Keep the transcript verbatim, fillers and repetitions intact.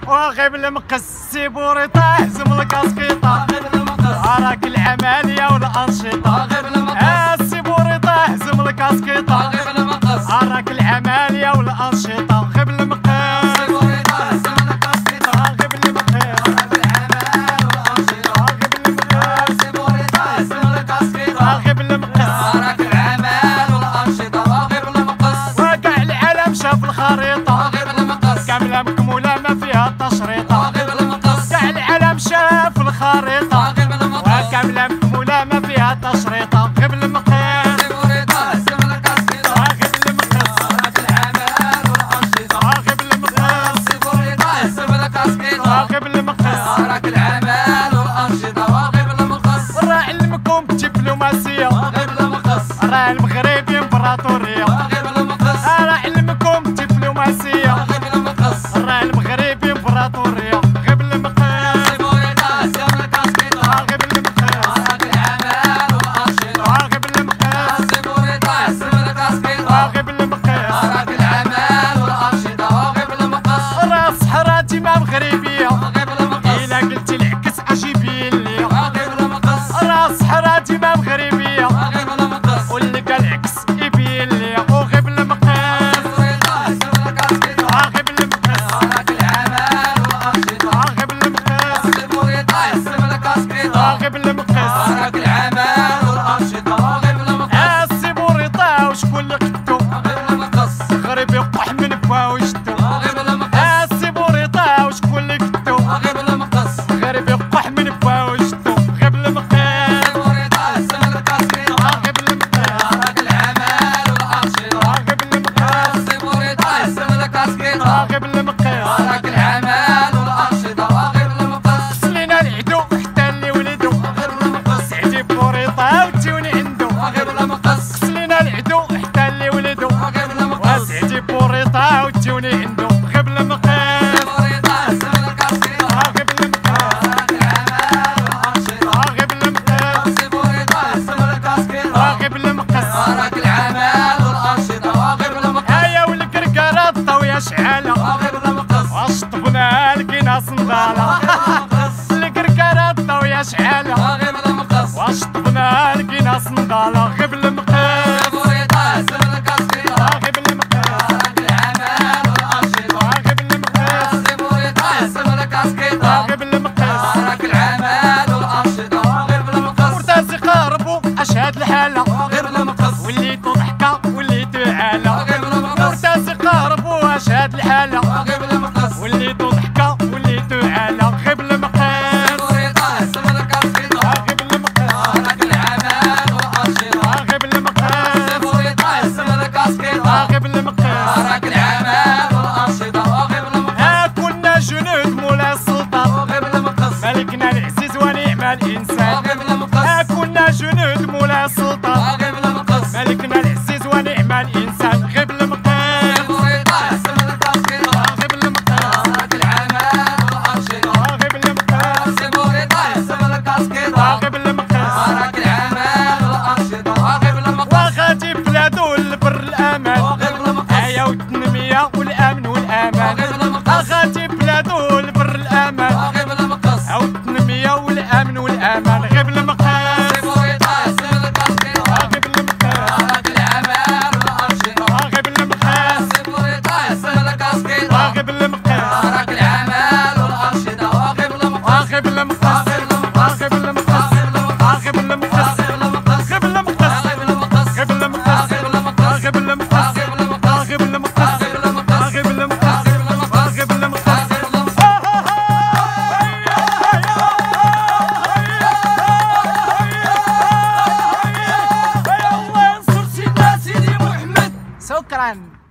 وغيب المقص سيبوري طاح زم الكاسكيطة راك العملية والأنشطة سيبوري طاح زم الكاسكيطة راك العملية والأنشطة غيب المقص سيبوري طاح زم الكاسكيطة غيب المقص سيبوري طاح زم الكاسكيطة غيب المقص راك العمل والأنشطة غيب المقص وكاع العالم شاف الخريطة كاملة مكمولة ما فيها تشريطة كاع العالم شاف الخريطة وكاملة مكمولة ما فيها تشريطة غيب المقياس سيبوري طاح زم الكاسكيطة غيب المقياس راك العمل والأنشطة غيب المقياس سيبوري طاح زم الكاسكيطة غيب المقياس راك العمل والأنشطة غيب المقياس راه علمكم دبلوماسية غيب المقياس راه المغربي امبراطورية غيب المقياس راه علمكم دبلوماسية راه المغربي امبراطورية غيب المقياس سيبوري طاح زم الكاسكيطة غيب المقياس راك العمل والأنشطة غيب المقياس سيبوري طاح زم الكاسكيطة غيب المقياس راك العمل والأنشطة غيب المقياس راه الصحراء ديما مغربية غيب المقياس إلا قلتي العكس عجيبين ليا غيب المقياس راه الصحراء ديما مغربية غيب المقياس واللي قال العكس يبين ليا وغيب المقياس سيبوري طاح زم الكاسكيطة غيب المقياس راك العمل والأنشطة غيب المقياس سيبوري طاح زم الكاسكيطة غيب المقياس راك العمل والأنشطة غيب المقياس سيبوري طاح وشكون اللي قدو غيب المقياس غريبي يقح من باو يشدو غيب المقياس سيبوري طاح وشكون اللي قدو غيب المقياس غريبي يقح من باو يشدو غيب المقياس سيبوري طاح زم الكاسكيطة غيب المقياس راك العمل والأنشطة غيب المقياس سيبوري طاح زم الكاسكيطة غيب المقياس راك العمل والأنشطة غيب المقياس سلينا العدو حتى اللي ولدو غيب المقياس سعدي بوريطة وتجوني عندو غيب المقياس سلينا العدو حتى اللي ولدو غيب المقياس سعدي بوريطة وتجوني عندو غيب المقياس سيبوري طاح زم الكاسكيطة غيب المقياس راك العمل والأنشطة غيب المقياس سيبوري طاح زم الكاسكيطة غيب المقياس راك العمل والأنشطة غيب المقياس هيا والكركرة الطاوية شعالة غيب المقياس وشطبنا لقينا صندالة الكركرة الطاوية شعالة غيب المقياس وشطبنا لقينا صندالة غيب المقياس سيبوري طاح زم الكاسكيطة غيب المقياس راك العمل والأنشطة غيب المقياس سيبوري طاح زم الكاسكيطة غيب المقياس راك العمل والأنشطة غيب المقياس مرتزقة ربو أشهد الحالة غيب المقياس وليتو ضحكة وليتو عالة غيب المقياس مرتزقة ربو أشهد الحالة غيب المقياس وليتو ضحكة وليتو عالة غيب المقياس سيبوري طاح زم الكاسكيطة غيب المقياس راك العمل والأنشطة غيب المقياس سيبوري طاح زم الكاسكيطة غيب المقياس راك العمل والأنشطة غيب المقياس كنا جنود مولاي السلطان غيب المقياس ملكنا العزيز ونعم الإنسان غيب المقياس كنا جنود مولاي السلطان غيب المقياس ملكنا العزيز ونعم الإنسان غيب المقياس سيبوري طاح زم الكاسكيطة غيب المقياس راك العمل والأنشطة غيب المقياس سيبوري طاح زم الكاسكيطة غيب المقياس راك العمل والأنشطة غيب المقياس وغادي بلادو لبر الأمان غيب المقياس هيا والتنمية والأمن والأمان غيب المقياس غادي بلادو لبر الأمان غيب المقياس أو التنمية والأمن والأمان غيب المقياس سيبوري طاح زم الكاسكيطة غيب المقياس راك العمل والأنشطة غيب المقياس سيبوري طاح زم الكاسكيطة غيب المقياس راك العمل والأنشطة غيب المقياس غيب المقياس غيب المقياس غيب المقياس غيب المقياس غيب المقياس غيب المقياس غيب المقياس غيب المقياس غيب المقياس غيب المقياس غيب المقياس غيب المقياس غيب المقياس غيب المقياس غيب المقياس غيب المقياس الله ينصر سيدنا سيدي محمد. شكرا.